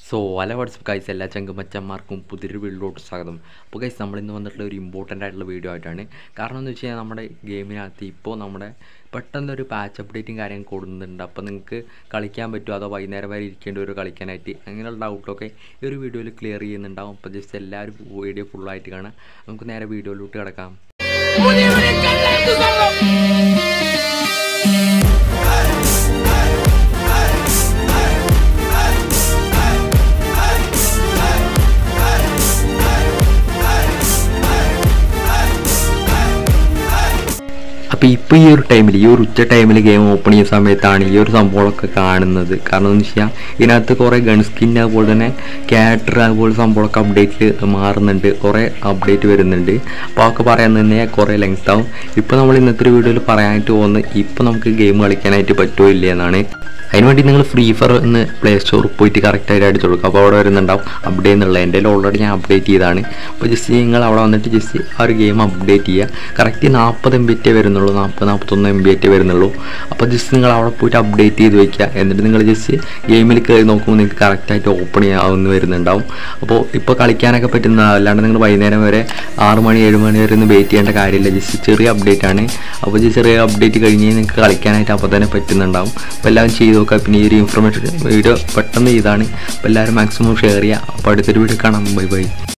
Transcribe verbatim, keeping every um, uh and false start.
So hello WhatsApp guys, എല്ലാ ചങ്കുമച്ചന്മാർക്കും പുതിയൊരു വീഡിയോട്ട് സ്വാഗതം. അപ്പോൾ ഗൈസ്, നമ്മളിന്ന് വന്നിട്ടുള്ള ഒരു ഇമ്പോർട്ടൻ്റ് ആയിട്ടുള്ള വീഡിയോ ആയിട്ടാണ്. കാരണം എന്ന് വെച്ച് കഴിഞ്ഞാൽ നമ്മുടെ ഗെയിമിനകത്ത് ഇപ്പോൾ നമ്മുടെ പെട്ടെന്നൊരു പാച്ച് അപ്ഡേറ്റും കാര്യം കൊടുക്കുന്നുണ്ട്. അപ്പോൾ നിങ്ങൾക്ക് കളിക്കാൻ പറ്റുമോ അതോ വൈകുന്നേരം വരെ ഇരിക്കേണ്ടി വരും കളിക്കാനായിട്ട്, അങ്ങനെയുള്ള ഡൗട്ടൊക്കെ ഈ ഒരു വീഡിയോയിൽ ക്ലിയർ ചെയ്യുന്നുണ്ടാവും. അപ്പോൾ ജസ്റ്റ് എല്ലാവരും വീഡിയോ ഫുള്ളായിട്ട് കാണാം. നമുക്ക് നേരെ വീഡിയോയിലോട്ട് കിടക്കാം. അപ്പോൾ ഇപ്പോൾ ഈ ഒരു ടൈമിൽ ഈ ഒരു ഉച്ച ടൈമിൽ ഗെയിം ഓപ്പൺ ചെയ്യുന്ന സമയത്താണ് ഈ ഒരു സംഭവങ്ങളൊക്കെ കാണുന്നത്. കാരണം എന്ന് വെച്ചാൽ ഇതിനകത്ത് കുറേ ഗൺ സ്കിൻ അതുപോലെ തന്നെ ക്യാരക്ടർ അതുപോലെ സംഭവങ്ങളൊക്കെ അപ്ഡേറ്റിൽ മാറുന്നുണ്ട്, കുറേ അപ്ഡേറ്റ് വരുന്നുണ്ട്. അപ്പോൾ അതൊക്കെ പറയാൻ തന്നെ കുറേ ലെങ്ത് ആവും. ഇപ്പോൾ നമ്മൾ ഇന്നത്തെ ഒരു വീഡിയോയിൽ പറയാനായിട്ട് പോകുന്നത് ഇപ്പോൾ നമുക്ക് ഗെയിം കളിക്കാനായിട്ട് പറ്റുമോ ഇല്ല എന്നാണ്. അതിനുവേണ്ടി നിങ്ങൾ ഫ്രീ ഫയർ എന്ന് പ്ലേ സ്റ്റോറിൽ പോയിട്ട് കറക്റ്റായിട്ട് അടിച്ചു കൊടുക്കുക. അപ്പോൾ അവിടെ വരുന്നുണ്ടാവും അപ്ഡേറ്റ് എന്നുള്ളത്. എൻ്റെ ഓൾറെഡി ഞാൻ അപ്ഡേറ്റ് ചെയ്താണ്. അപ്പോൾ ജസ്റ്റ് നിങ്ങൾ അവിടെ വന്നിട്ട് ജസ്റ്റ് ആ ഒരു ഗെയിം അപ്ഡേറ്റ് ചെയ്യുക. കറക്റ്റ് നാൽപ്പത് എം ബി റ്റേ വരുന്നുള്ളൂ, നാൽപ്പത് നാൽപ്പത്തൊന്ന് എം ബി റ്റേ വരുന്നുള്ളൂ. അപ്പോൾ ജസ്റ്റ് നിങ്ങൾ അവിടെ പോയിട്ട് അപ്ഡേറ്റ് ചെയ്ത് വയ്ക്കുക. എന്നിട്ട് നിങ്ങൾ ജസ്റ്റ് ഗെയിമിൽ കയറി നോക്കുമ്പോൾ നിങ്ങൾക്ക് കറക്റ്റായിട്ട് ഓപ്പൺ ചെയ്യാവുന്ന വരുന്നുണ്ടാവും. അപ്പോൾ ഇപ്പോൾ കളിക്കാനൊക്കെ പറ്റുന്ന, അല്ലാണ്ട് നിങ്ങൾ വൈകുന്നേരം വരെ ആറ് മണി ഏഴ് മണി വരെ ഒന്നും വെയിറ്റ് ചെയ്യേണ്ട കാര്യമില്ല. ജസ്റ്റ് ചെറിയ അപ്ഡേറ്റ് ആണ്. അപ്പോൾ ഈ ചെറിയ അപ്ഡേറ്റ് കഴിഞ്ഞ് നിങ്ങൾക്ക് കളിക്കാനായിട്ട് അപ്പോൾ തന്നെ പറ്റുന്നുണ്ടാവും. അപ്പോൾ എല്ലാവരും ചെയ്ത് നോക്കുക. പിന്നെ ഈ ഒരു ഇൻഫർമേഷൻ വീഡിയോ പെട്ടെന്ന് ഇതാണ്. അപ്പോൾ എല്ലാവരും മാക്സിമം ഷെയർ ചെയ്യുക. അപ്പോൾ അടുത്തൊരു വീഡിയോ കാണാം. Bye by.